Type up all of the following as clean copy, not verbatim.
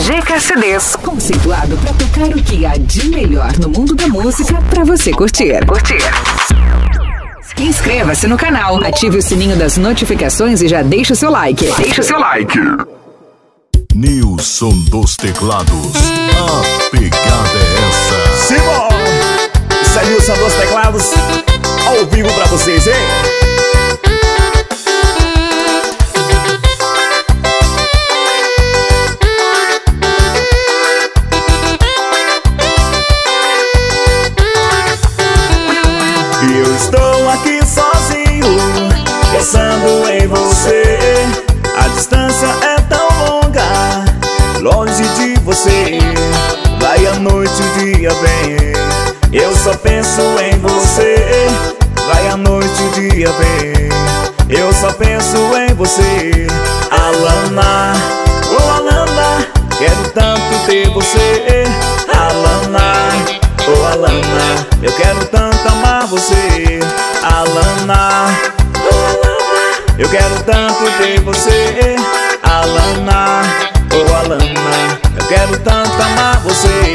GK CDs, conceituado para tocar o que há de melhor no mundo da música para você curtir. Inscreva-se no canal, ative o sininho das notificações e já deixa o seu like. Nilson dos Teclados, a pegada é essa. Simão! Isso é Nilson dos Teclados, ao vivo pra vocês, hein? Eu estou aqui sozinho, pensando em você. A distância é tão longa, longe de você. Vai a noite, o dia vem, eu só penso em você. Vai a noite, o dia vem, eu só penso em você. Alana, oh Alana, quero tanto ter você. Alana, oh Alana, eu quero tanto amar você. Alana, oh Alana, eu quero tanto ter você. Alana, oh Alana, eu quero tanto amar você.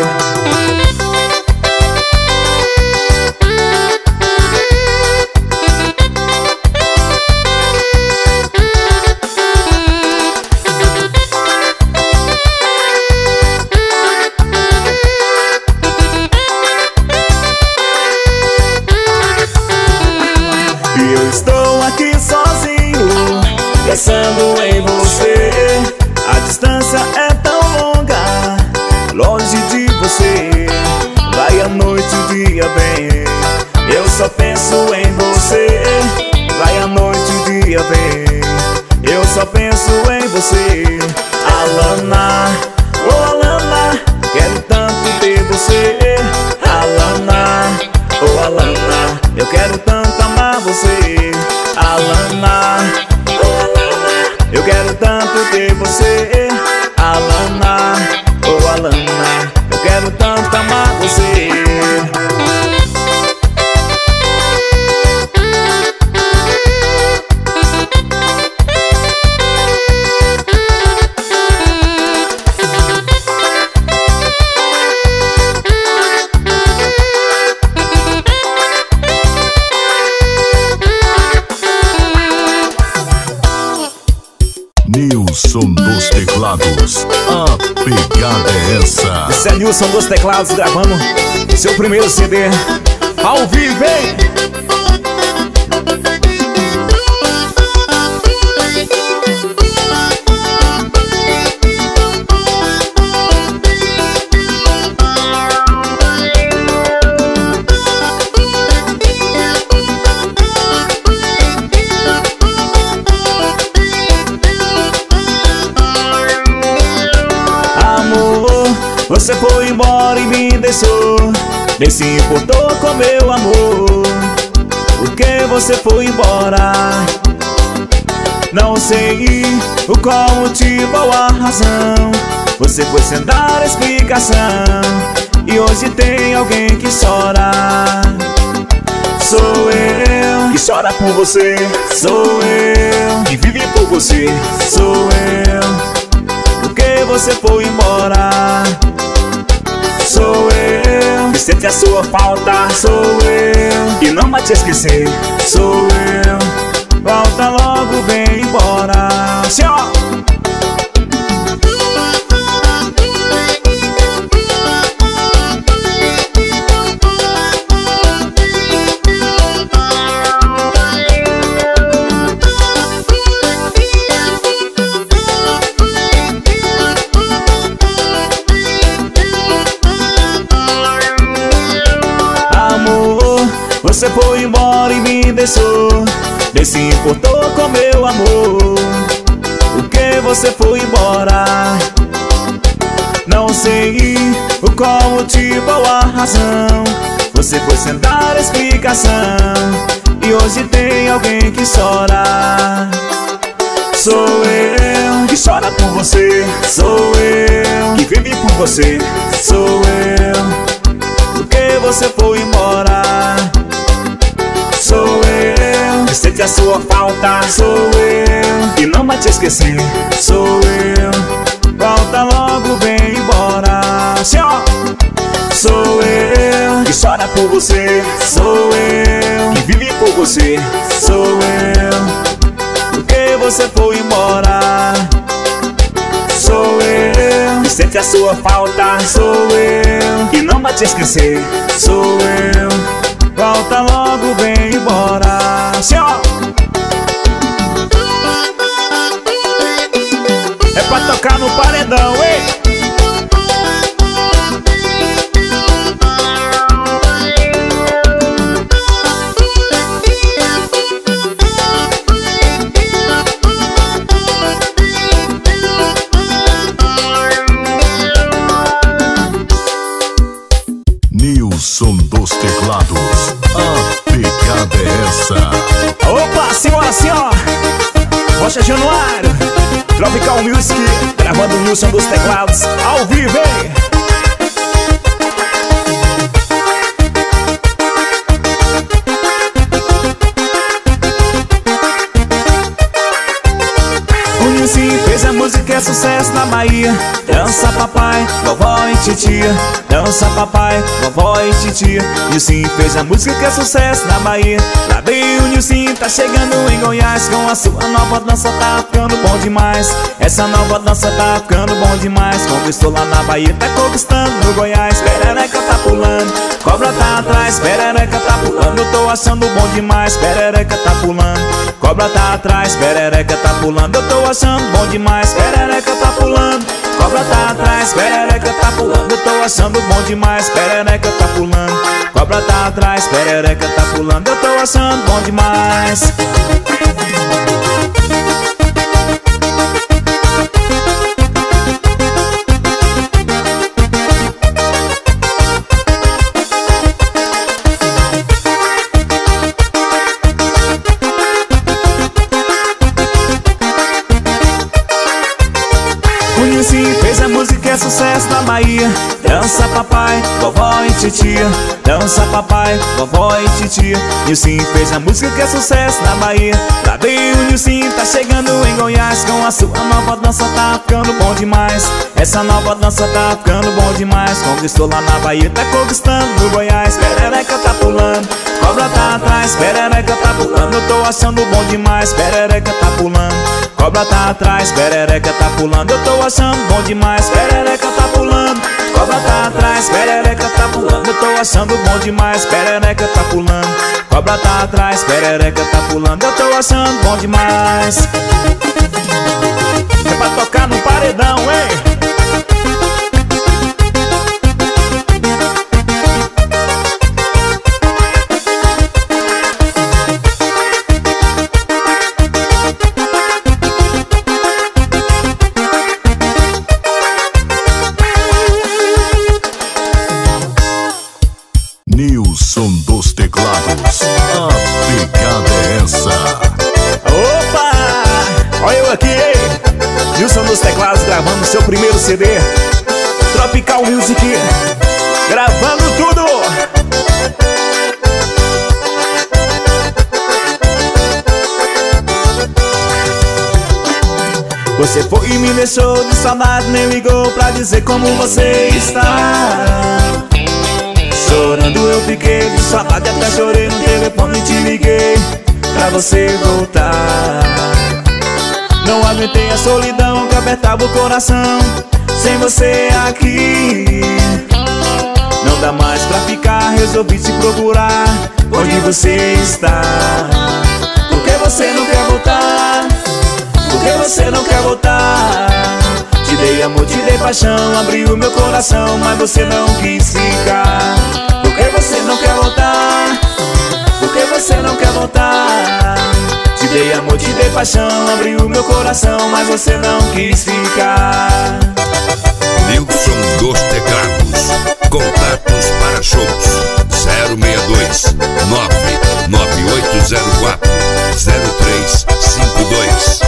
Eu estou aqui sozinho, pensando em você. A distância é tão longa, longe de você. Vai a noite, o dia vem, eu só penso em você. Vai a noite, o dia vem, eu só penso em você. Alana, oh Alana, quero tanto ter você. Alana, oh Alana, eu quero tanto amar você. Alana, oh Alana, eu quero tanto ter você. Alana, oh Alana, eu quero tanto amar você. Nilson dos Teclados, a pegada é essa. Esse é Nilson dos Teclados gravando seu primeiro CD ao vivo, hein? Você foi embora e me deixou, nem se importou com meu amor. Por que você foi embora? Não sei o qual motivo ou a razão. Você foi sem dar explicação, e hoje tem alguém que chora. Sou eu que chora por você. Sou eu que vive por você. Sou eu. Por que você foi embora? Sou eu que sente a sua falta. Sou eu que não vai te esquecer. Sou eu. Volta logo, vem embora. Senhor! Você foi embora e me deixou, nem se importou com meu amor. Por que você foi embora? Não sei o qual motivo ou a razão. Você foi sem dar explicação, e hoje tem alguém que chora. Sou eu que chora por você. Sou eu que vive por você. Sou eu. Por que você foi embora? Sou eu que sente a sua falta. Sou eu que não vai te esquecer. Sou eu. Volta logo. você. Sou eu que vive por você. Sou eu. Porque você foi embora. Sou eu que sente a sua falta. Sou eu que não vai te esquecer. Sou eu. Volta logo, vem embora. Senhor, é pra tocar no paredão, hein? Nilson dos teclados, a pegada é essa. Opa, senhora, senhora, Rocha Januário, Tropical Music, gravando o Nilson dos teclados, ao vivo, hein? O Nilson fez a música que é sucesso na Bahia. Dança papai, vovó e titia. Dança papai, vovó e titia. Nilson fez a música que é sucesso na Bahia. Lá vem o Nilson, tá chegando em Goiás. Com a sua nova dança tá ficando bom demais. Essa nova dança tá ficando bom demais. Conquistou lá na Bahia, tá conquistando no Goiás. Perereca tá pulando, cobra tá atrás. Perereca tá pulando, eu tô achando bom demais. Perereca tá pulando, cobra tá atrás. Perereca tá pulando, eu tô achando bom demais. Perereca tá pulando, cobra tá atrás. Perereca tá pulando, eu tô achando bom demais. Perereca tá pulando, cobra tá atrás. Perereca tá pulando, eu tô achando bom demais. Fez a música que é sucesso na Bahia. Dança papai, vovó e titia. Dança papai, vovó e titia. Nilson fez a música que é sucesso na Bahia. Lá vem o Nilson, tá chegando em Goiás. Com a sua nova dança tá ficando bom demais. Essa nova dança tá ficando bom demais. Conquistou lá na Bahia, tá conquistando no Goiás. Perereca tá pulando, cobra tá atrás. Perereca tá pulando, eu tô achando bom demais. Perereca tá pulando, cobra tá atrás. Perereca tá pulando, eu tô achando bom demais. Perereca tá pulando, cobra tá atrás. Perereca tá pulando, eu tô achando bom demais. Perereca tá pulando, cobra tá atrás. Perereca tá pulando, eu tô achando bom demais. É pra tocar no paredão, hein? Nilson dos teclados, a pegada é essa. Opa! Olha eu aqui, hein? Nilson dos teclados gravando seu primeiro CD. Tropical Music, gravando tudo. Você foi e me deixou de saudade, nem ligou pra dizer como você está. Chorando eu fiquei de saudade, até chorei no telefone e te liguei pra você voltar. Não aguentei a solidão que apertava o coração sem você aqui. Não dá mais pra ficar, resolvi te procurar onde você está. Por que você não quer voltar? Por que você não quer voltar? Te dei amor, te dei paixão, abri o meu coração, mas você não quis ficar. Por que você não quer voltar? Por que você não quer voltar? Te dei amor, te dei paixão, abri o meu coração, mas você não quis ficar. Nilson dos teclados, contatos para shows 062 99804 0352.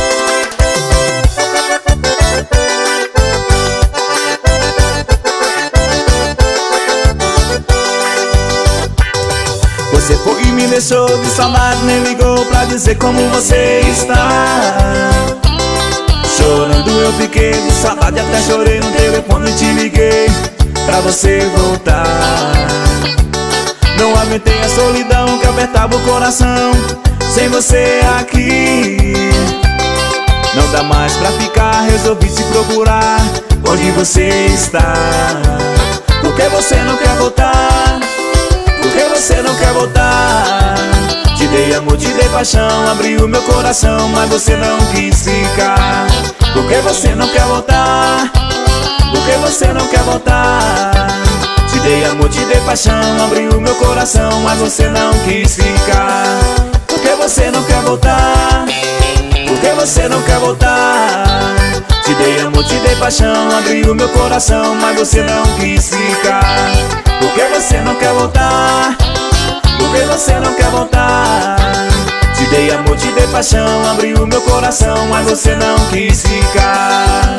Você foi e me deixou de saudade, nem ligou pra dizer como você está. Chorando eu fiquei de saudade, até chorei no telefone e te liguei pra você voltar. Não aguentei a solidão que apertava o coração. Sem você aqui não dá mais pra ficar, resolvi te procurar. Onde você está? Por que você não quer voltar? Por que você não quer voltar? Te dei amor, te dei paixão, abri o meu coração, mas você não quis ficar. Por que você não quer voltar? Por que você não quer voltar? Te dei amor, te dei paixão, abri o meu coração, mas você não quis ficar. Por que você não quer voltar? Por que você não quer voltar? Te dei amor, te dei paixão, abri o meu coração, mas você não quis ficar. Por que você não quer voltar? Por que você não quer voltar? Te dei amor, te dei paixão, abri o meu coração, mas você não quis ficar.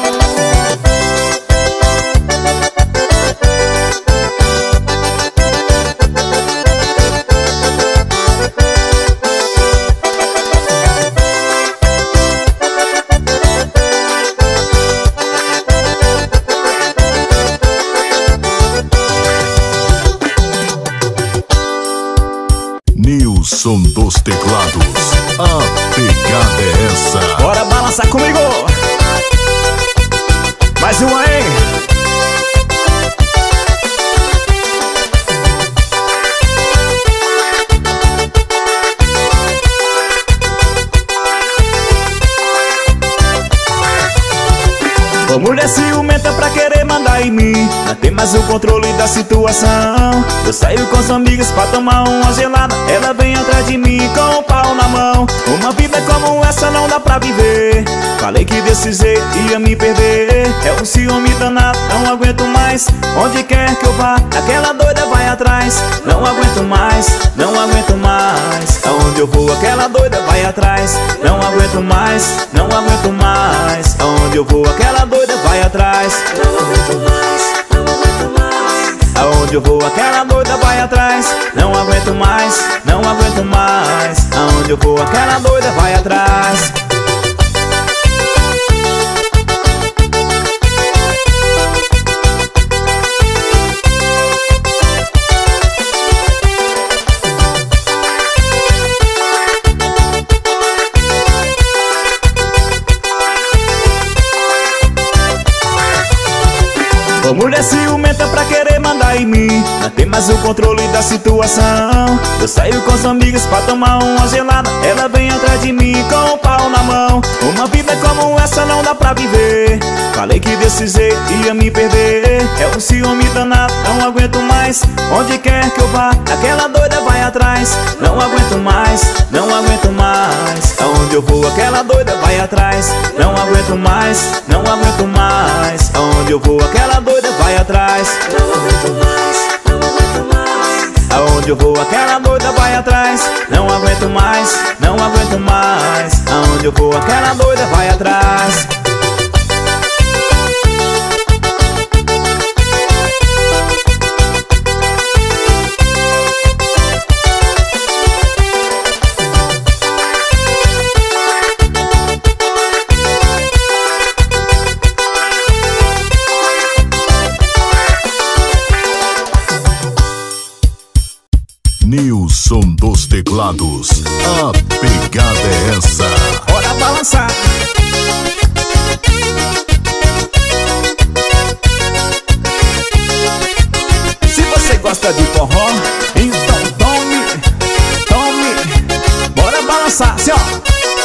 Nilson dos teclados, a pegada é essa. Bora balançar comigo. Mais uma, hein? Ô mulher ciumenta pra querer mandar em mim, não tem mais o controle da situação. Eu saio com as amigas pra tomar uma gelada, ela vem atrás de mim com o pau na mão. Uma vida como essa não dá pra viver. Falei que desse jeito ia me perder. É um ciúme danado, não aguento mais. Onde quer que eu vá, aquela doida vai atrás. Não aguento mais, não aguento mais. Aonde eu vou, aquela doida vai atrás. Não aguento mais, não aguento mais. Aonde eu vou, aquela doida vai atrás. Não aguento mais, não aguento mais. Aonde eu vou, aquela doida vai atrás. Não aguento mais, não aguento mais. Aonde eu vou, aquela doida vai atrás. Ô mulher ciumenta pra querer mandar em mim, não tem mais o controle da situação. Eu saio com as amigas pra tomar uma gelada, ela vem atrás de mim com o pau na mão. Uma vida como essa não dá pra viver. Falei que desse jeito ia me perder. É um ciúme danado, não aguento mais. Onde quer que eu vá, aquela doida vai atrás. Não aguento mais, não aguento mais. Aonde eu vou, aquela doida vai atrás. Não aguento mais, não aguento mais. Aonde eu vou, aquela doida vai atrás. Não aguento mais, não aguento mais. Aonde eu vou, aquela doida vai atrás. Não aguento mais, não aguento mais. Aonde eu vou, aquela doida vai atrás. Nilson dos teclados, a pegada é essa. Bora balançar. Se você gosta de forró, então tome, tome. Bora balançar, assim ó.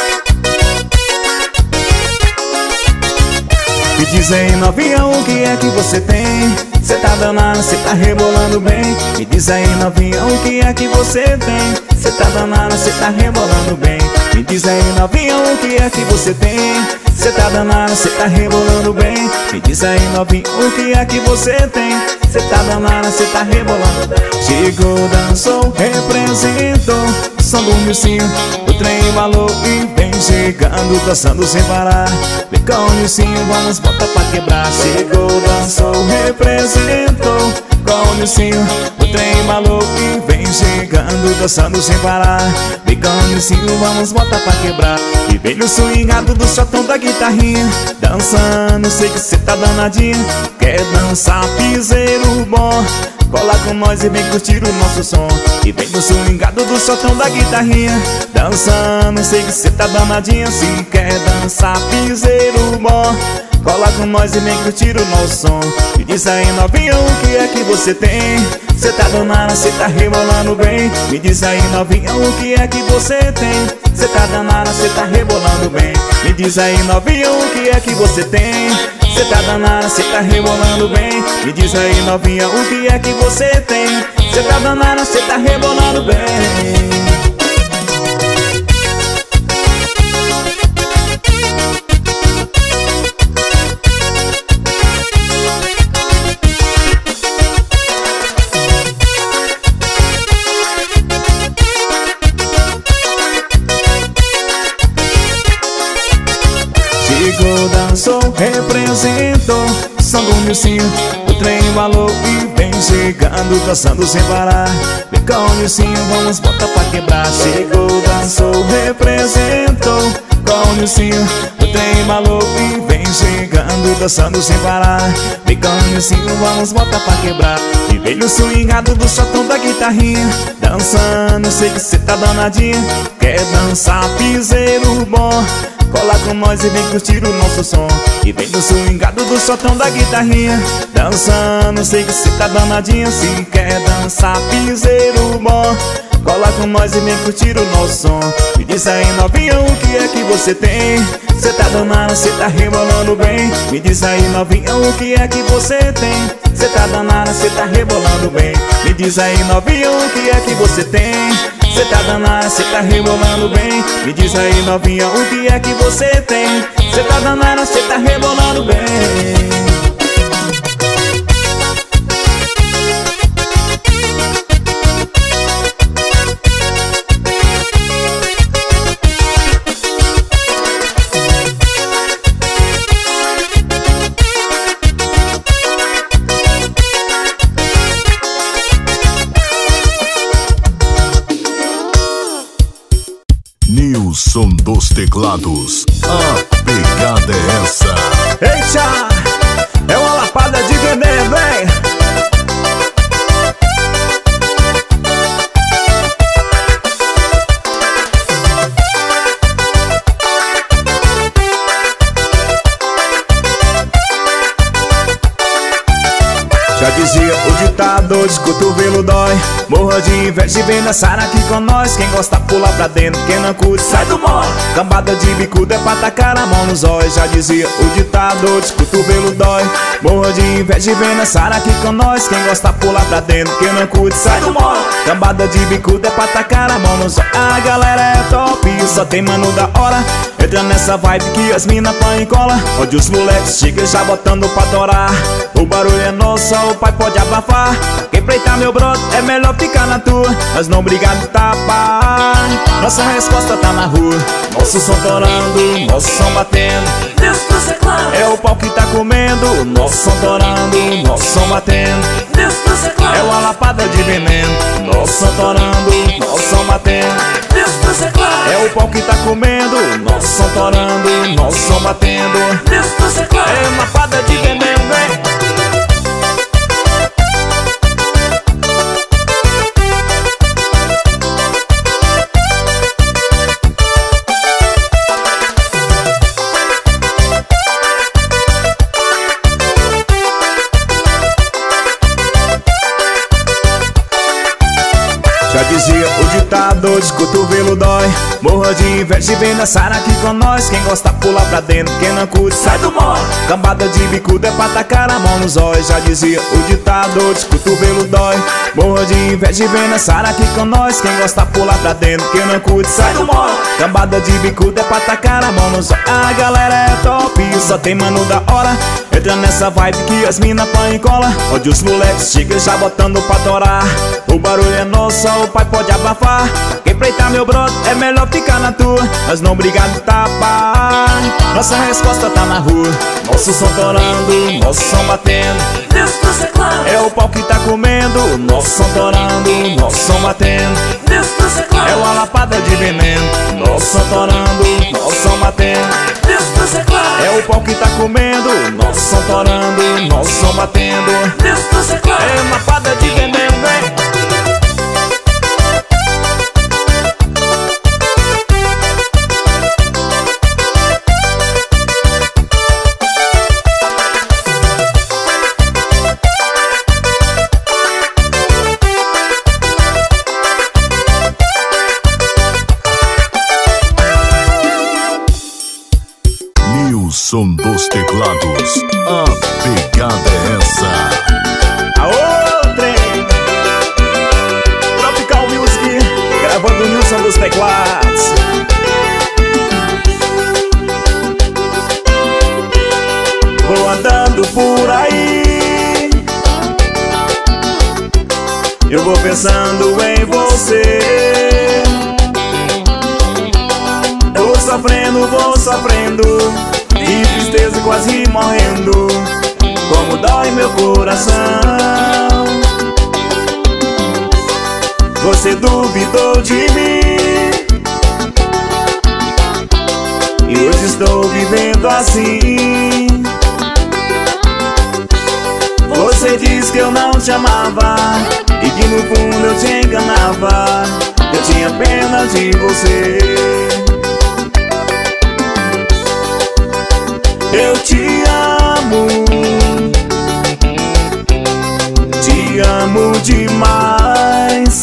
Me diz aí novinha, o que é que você tem? Cê tá danada, cê tá rebolando bem. Me diz aí novinha, o que é que você tem? Cê tá danada, cê tá rebolando bem. Me diz aí novinha, o que é que você tem? Cê tá danada, cê tá rebolando bem. Me diz aí novinha, o que é que você tem? Cê tá danada, cê tá rebolando bem. Chegou, dançou, representou o som do Nilcinho, o trem embalou e vem chegando, dançando sem parar. Vem com o Nilcinho, vamos botar pra quebrar. Chegou, dançou, representou com o Nilcinho, o trem embalou e vem chegando, dançando sem parar. Vem com o Nilcinho, vamos botar pra quebrar. E vem no swingado do chatão da guitarrinha, dançando, sei que cê tá danadinha. Quer dançar piseiro bom, cola com nós e vem curtir o nosso som. E vem no swingado do soltão da guitarrinha, dançando, sei que cê tá danadinha. Se quer dançar piseiro bom, cola com nós e vem curtir o nosso som. Me diz aí novinha, o que é que você tem? Cê tá danada, cê tá rebolando bem. Me diz aí novinha, o que é que você tem? Cê tá danada, cê tá rebolando bem. Me diz aí novinha, o que é que você tem? Cê tá danada, cê tá rebolando bem. Me diz aí novinha, o que é que você tem? Cê tá danada, cê tá rebolando bem. Chegou, dançou, representou o som do Nilcinho, o trem embalou e vem chegando, dançando sem parar. Vem com o Nilcinho, vamos botar pra quebrar. Chegou, dançou, representou com o Nilcinho, o trem embalou e vem chegando, dançando sem parar. Vem com o Nilcinho, vamos botar pra quebrar. E vem no swingado do soltão da guitarrinha, dançando, sei que cê tá danadinha. Quer dançar piseiro bom, cola com nós e vem curtir o nosso som. E vem no swingado do soltão da guitarrinha, dançando, sei que cê tá danadinha. Se quer dançar piseiro bom, cola com nós e vem curtir o nosso som. Me diz aí novinha, o que é que você tem? Cê tá danada, cê tá rebolando bem. Me diz aí novinha, o que é que você tem? Cê tá danada, cê tá rebolando bem. Me diz aí novinha, o que é que você tem? Cê tá danada, cê tá rebolando bem. Me diz aí novinha, o que é que você tem? Cê tá danada, cê tá rebolando bem. Nilson dos teclados, a pegada é essa. Eita, é uma lapada de veneno, hein? Já dizia o ditado, de cotovelo dói. Morra de inveja e vem dançar aqui com nós. Quem gosta pula pra dentro, quem não curte sai do mó. Cambada de bicuda é pra tacar a mão nos olhos. Já dizia o ditado, de cotovelo dói. Morra de inveja e vem dançar aqui com nós. Quem gosta pula pra dentro, quem não curte sai do mó. Cambada de bicuda é pra tacar a mão nos olhos. A galera é top, só tem mano da hora. Entra nessa vibe que as mina põe e cola. Onde os moleques chegam já botando pra torar. O barulho é nosso, o pai pode abafar. Quem preitar meu brother é melhor ficar na tua. Nós não brigamos de tapar, nossa resposta tá na rua. Nosso som torando, nosso som batendo. Deus dos teclados, é o pau que tá comendo. Nosso som torando, nosso som batendo. Deus dos teclados, é uma lapada de veneno. Nosso som torando, nosso som batendo. Deus dos teclados, é o pau que tá comendo. Nosso som torando, nosso som batendo. Deus dos teclados, é uma lapada de veneno, vem. Já dizia o ditado, de cotovelo dói. Morra de inveja e vem dançar aqui com nós. Quem gosta pula pra dentro, quem não curte sai do mó. Cambada de bicuda é pra tacar a mão nos olhos. Já dizia o ditado, de cotovelo dói. Morra de inveja e vem dançar aqui com nós. Quem gosta pula pra dentro, quem não curte sai do mó. Cambada de bicuda é pra tacar a mão nos olhos. A galera é top, só tem mano da hora. Entra nessa vibe que as mina põe e cola. Onde os moleques chegam já botando pra torar. O barulho é nosso, o pai pode abafar. Quem preitar meu brother é melhor ficar na tua. Nós não brigamos de tapar, nossa resposta tá na rua. Nosso som torando, nosso som batendo. Deus dos teclados, é o pau que tá comendo. Nosso som torando, nosso som batendo. Deus dos teclados, é uma lapada de veneno. Nosso som torando, nosso som batendo. Deus dos teclados, é o pau que tá comendo. Nosso som torando, nosso som batendo. Deus dos teclados, é uma lapada de veneno. dos teclados, a pegada é essa. Aô, trem! Tropical Music, gravando o Nilson dos teclados. Vou andando por aí, eu vou pensando em você. Eu vou sofrendo, de tristeza quase morrendo. Como dói meu coração. Você duvidou de mim e hoje estou vivendo assim. Você disse que eu não te amava e que no fundo eu te enganava. Eu tinha pena de você. Eu te amo demais.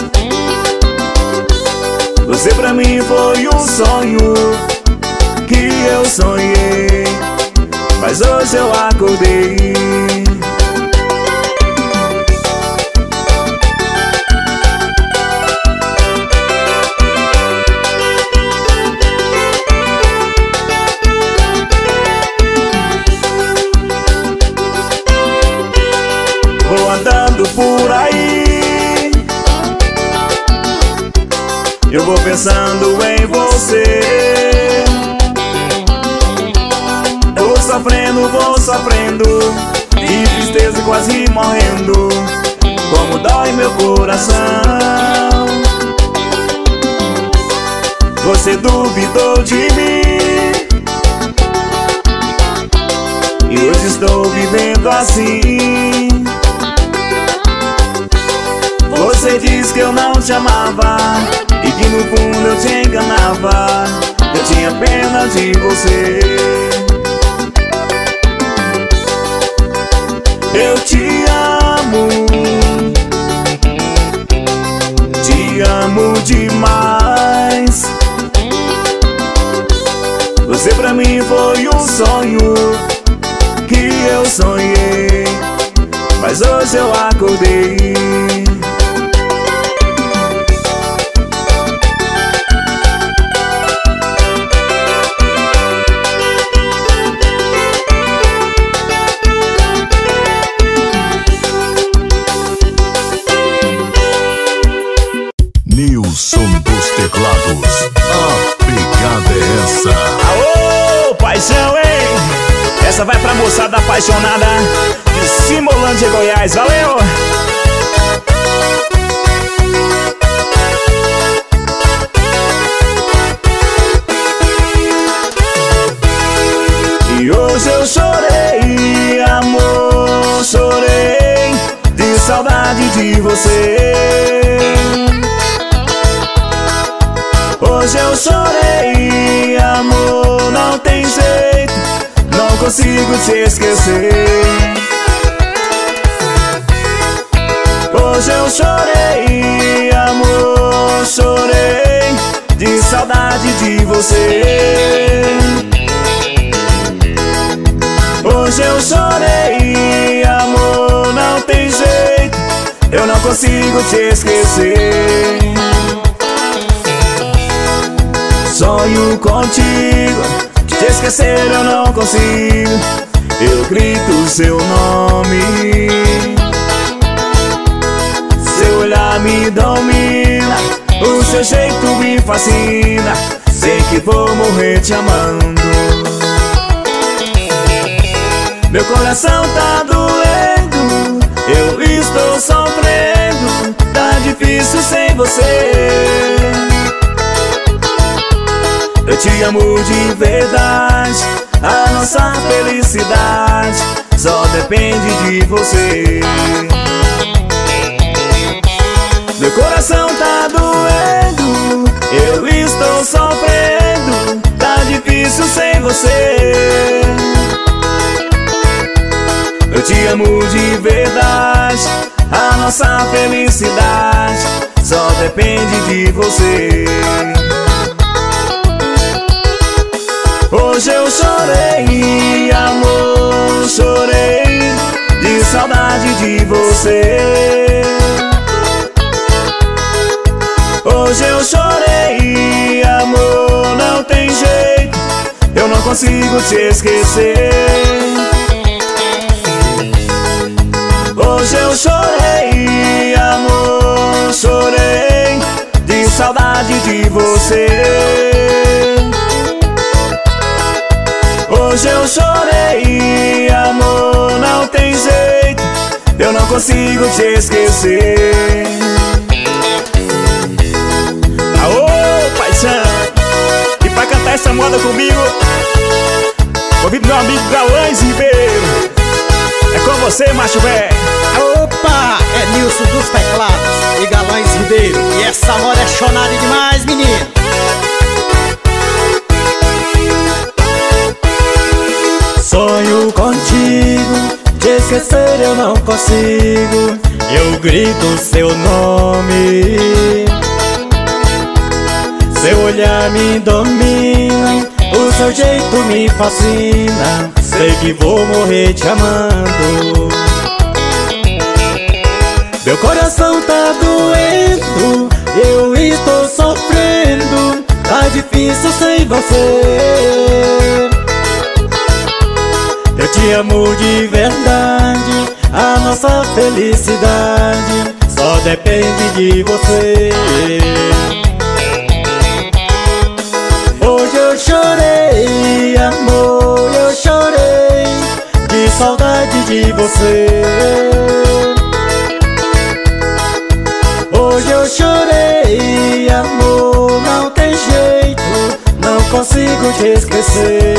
Você pra mim foi um sonho que eu sonhei, mas hoje eu acordei. Vou andando por aí, eu vou pensando em você. Eu vou sofrendo, de tristeza quase morrendo. Como dói meu coração. Você duvidou de mim e hoje estou vivendo assim. Você disse que eu não te amava e que no fundo eu te enganava. Eu tinha pena de você. Eu te amo demais. Você pra mim foi um sonho que eu sonhei, mas hoje eu acordei. Nilson dos teclados, a pegada é essa. Aô, paixão, hein? Essa vai pra moçada apaixonada de Simolândia, Goiás, valeu! E hoje eu chorei, amor, chorei de saudade de você. Hoje eu chorei, amor, não tem jeito, não consigo te esquecer. Hoje eu chorei, amor, chorei de saudade de você. Hoje eu chorei, amor, não tem jeito, eu não consigo te esquecer. Sonho contigo, te esquecer eu não consigo. Eu grito seu nome, seu olhar me domina, o seu jeito me fascina. Sei que vou morrer te amando. Meu coração tá doendo, eu estou sofrendo, tá difícil sem você. Eu te amo de verdade, a nossa felicidade só depende de você. Meu coração tá doendo, eu estou sofrendo, tá difícil sem você. Eu te amo de verdade, a nossa felicidade só depende de você. Hoje eu chorei, amor, chorei de saudade de você. Hoje eu chorei, amor, não tem jeito, eu não consigo te esquecer. Hoje eu chorei, amor, chorei de saudade de você. Hoje eu chorei, amor, não tem jeito, eu não consigo te esquecer. Aô, paixão! E pra cantar essa moda comigo, convido meu amigo Galães Ribeiro. É com você, macho velho. Opa, é Nilson dos Teclados e Galães Ribeiro. E essa moda é chonada demais, menino. Sonho contigo, te esquecer eu não consigo. Eu grito seu nome, seu olhar me domina, o seu jeito me fascina. Sei que vou morrer te amando. Meu coração tá doendo, eu estou sofrendo, tá difícil sem você. Eu te amo de verdade, a nossa felicidade só depende de você. Hoje eu chorei, amor, eu chorei de saudade de você. Hoje eu chorei, amor, não tem jeito, não consigo te esquecer.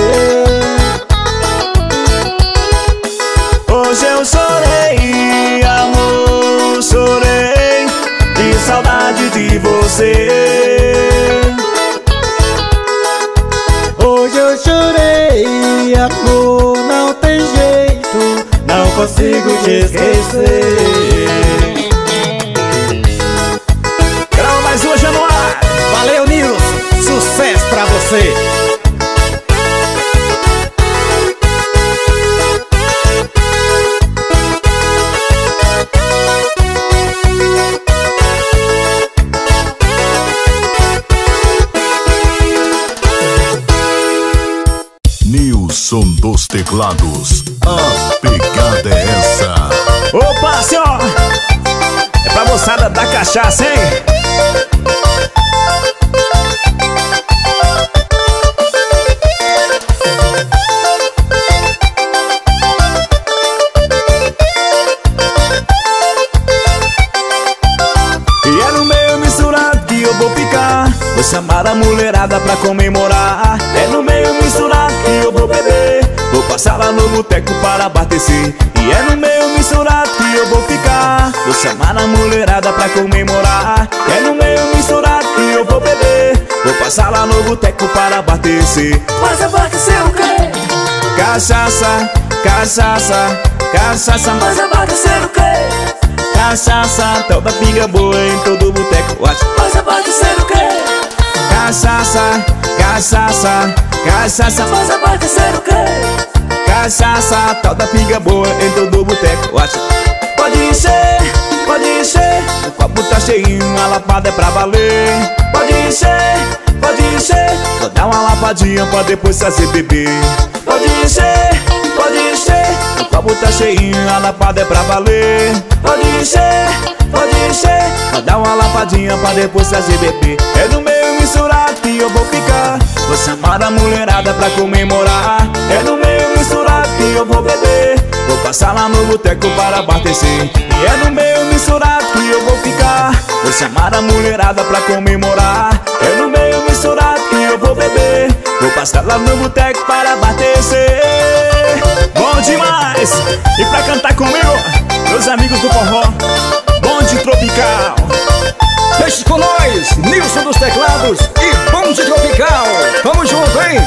Hoje eu chorei, amor, chorei de saudade de você. Hoje eu chorei, amor, não tem jeito, não consigo te esquecer. Grava mais uma, Januário. Valeu, Nilson, sucesso pra você. Nilson dos Teclados, a pegada é essa. Opa, senhor! É pra moçada da cachaça, hein? E é no meio misturado que eu vou ficar, vou chamar a mulherada pra comemorar. É no meio misturado que eu vou beber, vou passar lá no boteco para abastecer. E é no meio misturado que eu vou ficar, vou chamar a mulherada pra comemorar. É no meio misturado que eu vou beber, vou passar lá no boteco para abastecer. Mas abastecer o quê? Cachaça, cachaça, cachaça. Mas abastecer o quê? Cachaça, toda pinga boa em todo boteco. Mas abastecer o quê? Cachaça, cachaça, cachaça. Mas abastecer o quê? Cachaça, toda pinga boa em todo boteco. Pode encher, o copo tá cheinho, a lapada é pra valer. Pode encher, vou dar uma lapadinha pra depois fazer beber. Pode encher, o copo tá cheinho, a lapada é pra valer. Pode encher, vou dar uma lapadinha pra depois fazer beber. É no meio misturado que eu vou ficar, vou chamar a mulherada pra comemorar. É no meio misturado que eu vou beber, vou passar lá no boteco para abastecer. E é no meio misturado que eu vou ficar, vou chamar a mulherada pra comemorar. É no meio misturado que eu vou beber, vou passar lá no boteco para abastecer. Bom demais! E pra cantar comigo, meus amigos do forró, Bonde Tropical. Deixe com nós, Nilson dos Teclados e Bonde Tropical. Vamos junto, hein?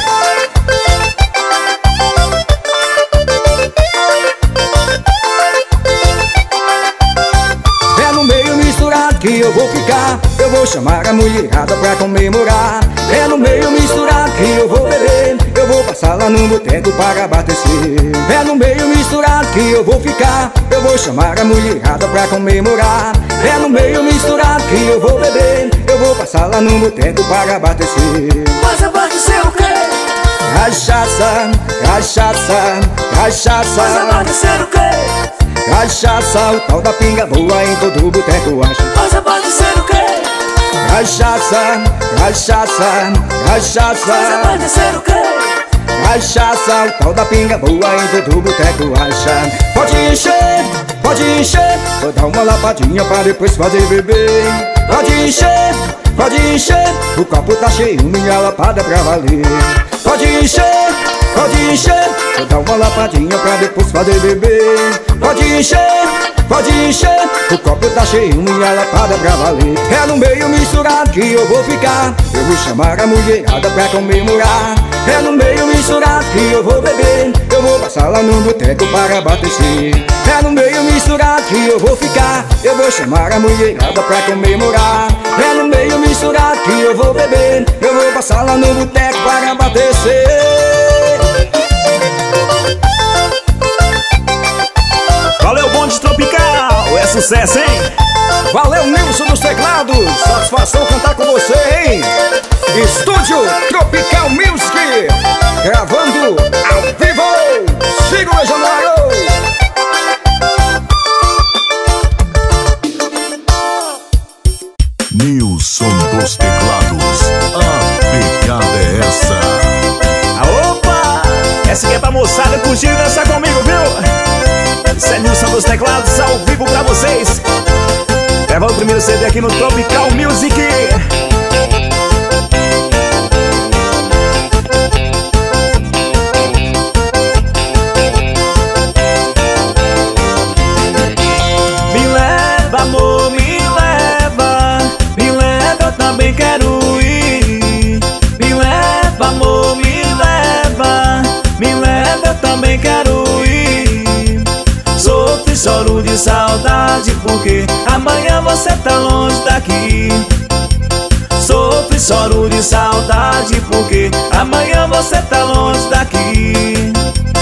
É no meio misturado que eu vou ficar, eu vou chamar a mulherada pra comemorar. É no meio misturado que eu vou beber, eu vou vou passar lá no boteco para abastecer. É no meio misturado que eu vou ficar, eu vou chamar a mulherada pra comemorar. É no meio misturado que eu vou beber, eu vou passar lá no boteco para abastecer. Mas abastecer o quê? Cachaça, cachaça, cachaça. Mas abastecer o quê? Cachaça, o tal da pinga boa em todo boteco acha. Mas abastecer o quê? Cachaça, cachaça, cachaça. Mas abastecer o quê? Cachaça, o tal da pinga boa em todo boteco acha. Pode encher, vou dar uma lapadinha pra depois fazer beber. Pode encher, o copo tá cheio, minha lapada pra valer. Pode encher, vou dar uma lapadinha pra depois fazer beber. Pode encher, o copo tá cheio, minha lapada pra valer. É no meio misturado que eu vou ficar, eu vou chamar a mulherada pra comemorar. É no meio misturado que eu vou beber, eu vou passar lá no boteco para abastecer. É no meio misturado que eu vou ficar, eu vou chamar a mulherada pra comemorar. É no meio misturado que eu vou beber, eu vou passar lá no boteco para abastecer. Valeu, Bonde Tropical, é sucesso, hein? Valeu, Nilson dos teclados, satisfação cantar com você, hein? Estúdio Tropical Music, gravando ao vivo, siga o Januário. Nilson dos teclados, a pegada é essa. Opa, essa aqui é pra moçada curtir e dançar comigo, viu? Esse é Nilson dos teclados ao vivo pra vocês. Gravando o primeiro CD aqui no Tropical Music. Me leva, amor, me leva, eu também quero ir. Me leva, amor, me leva, eu também quero ir. Sofro e choro de saudade porque amanhã você tá longe daqui. Sofro e choro de saudade porque amanhã você tá longe daqui.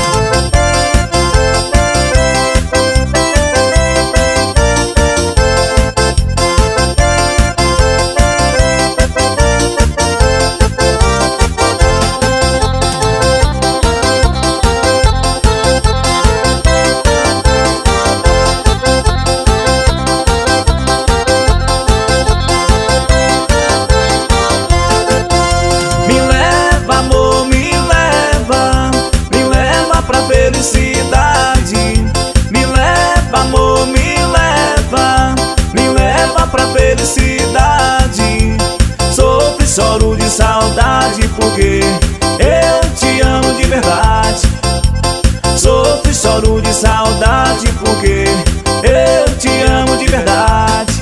Choro de saudade porque eu te amo de verdade. Sofro e choro de saudade porque eu te amo de verdade.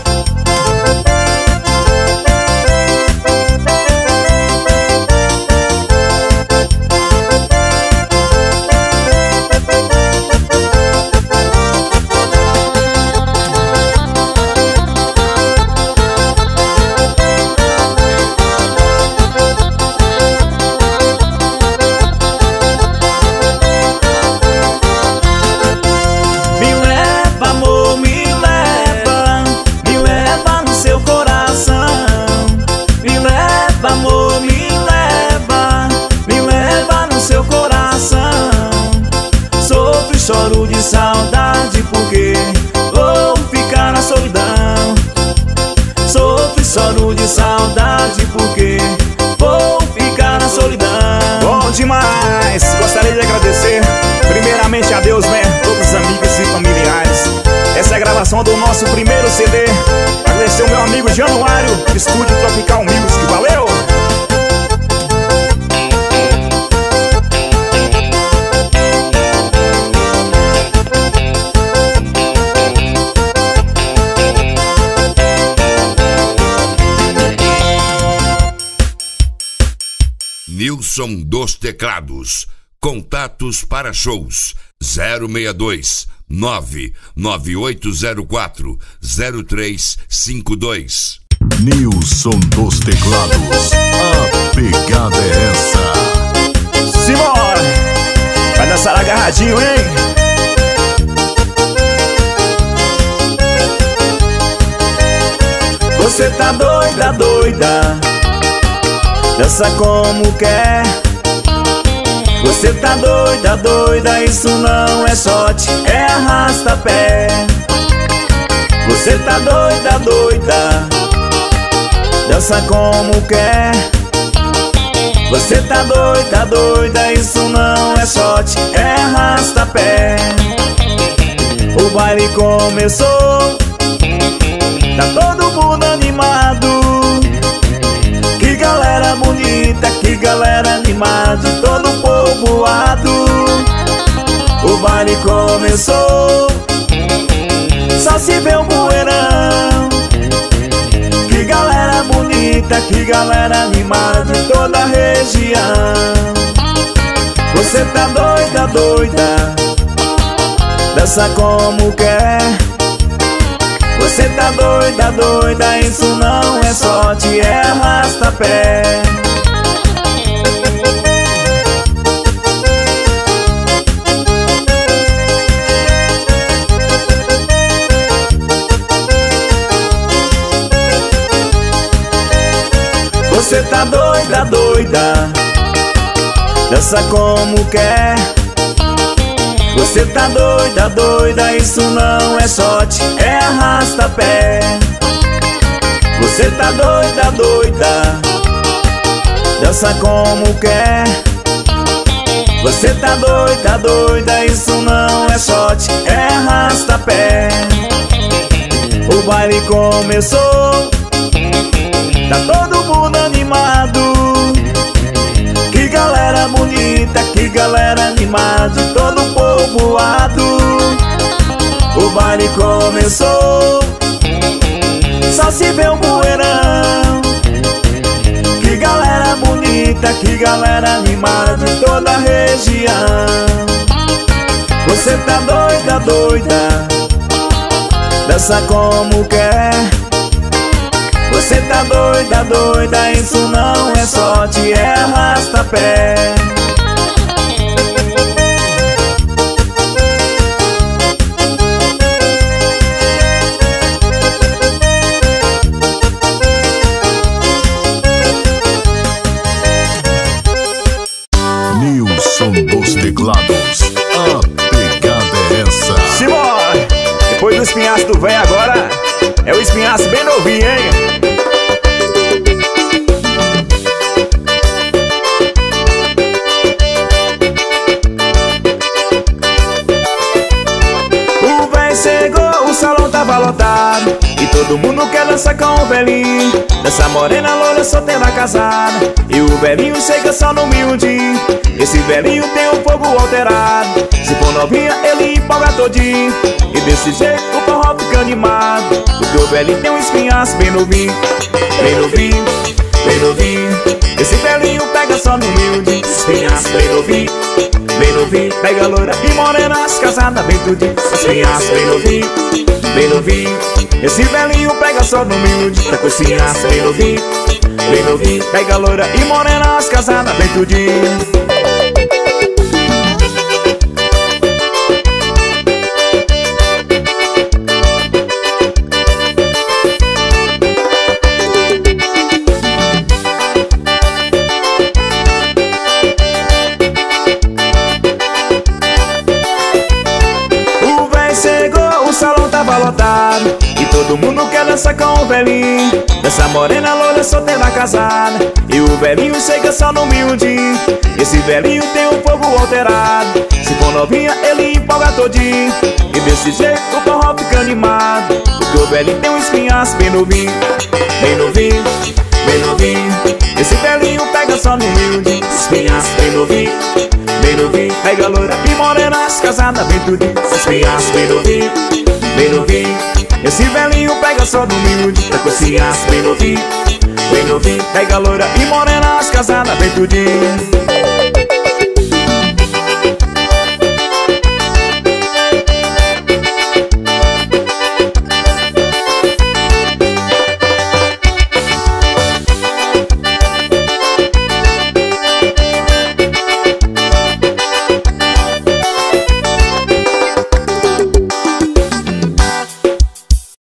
Choro de saudade porque vou ficar na solidão. Sofro e choro de saudade porque vou ficar na solidão. Bom demais! Gostaria de agradecer primeiramente a Deus, né? Todos os amigos e familiares. Essa é a gravação do nosso primeiro CD. Agradecer o meu amigo Januário, Estúdio Tropical Music. Valeu! Nilson dos teclados. Contatos para shows 062 99804 0352. Nilson dos teclados, a pegada é essa. Simão! Vai dançar agarradinho, hein? Você tá doida, doida, dança como quer. Você tá doida, doida, isso não é shot, é arrasta-pé. Você tá doida, doida, dança como quer. Você tá doida, doida, isso não é shot, é arrasta-pé. O baile começou, tá todo mundo animado. Que galera bonita, que galera animada, todo povoado. O baile começou, só se vê um bueirão. Que galera bonita, que galera animada, toda a região. Você tá doida, doida, dança como quer. Você tá doida, doida, isso não é sorte, é arrasta-pé. Você tá doida, doida, dança como quer. Você tá doida, doida, isso não é shot, é arrasta-pé. Você tá doida, doida, dança como quer. Você tá doida, doida, isso não é shot, é arrasta-pé. O baile começou, tá todo mundo animado. Que galera bonita, que galera animada, todo povoado. O baile começou, só se vê um bueirão. Que galera bonita, que galera animada, toda a região. Você tá doida, doida, dança como quer. Você tá doida, doida, isso não é sorte, é arrasta-pé. Nilson dos Teclados, a pegada é essa. Simbora! Depois do espinhaço do véio agora é o espinhaço bem novinho, hein? O véio chegou, o salão tava lotado e todo mundo quer dançar com o velhinho. Dança morena, loura, solteira, casada. E o velhinho chega só no miudinho. Esse velhinho tem um fogo alterado. Se for novinha, ele empolga todinho. E desse jeito o forró fica animado. Porque o velhinho tem um espinhaço bem novinho. Bem novinho, bem novinho. Esse velhinho pega só no miudinho. Espinhaço bem novinho, bem novinho. Pega loira e morena, as casadas bem tudinho. Espinhaço bem novinho, bem novinho. Esse velhinho pega só no miúde. Tá com espinhaço bem novinho, bem novinho. Pega loira e morena, as casadas bem tudinho. O véio chegou, o salão tava lotado e todo mundo quer dançar com o velhinho. Dança morena, loura, solteira, casada. E o velhinho chega só no miudinho. Esse velhinho tem um fogo alterado. Se for novinha, ele empolga todinho. E desse jeito o forró fica animado. Porque o velhinho tem um espinhaço bem novinho, bem novinho, bem novinho. Esse velhinho pega só no miudinho. Espinhaço bem novinho, bem novinho. Pega loira e morena, as casadas bem tudinho. Espinhaço bem novinho, bem novinho. Esse velhinho pega só no miúde. Tá com espinhaço bem novinho, bem novinho. Pega loira e morena, as casadas bem tudinho.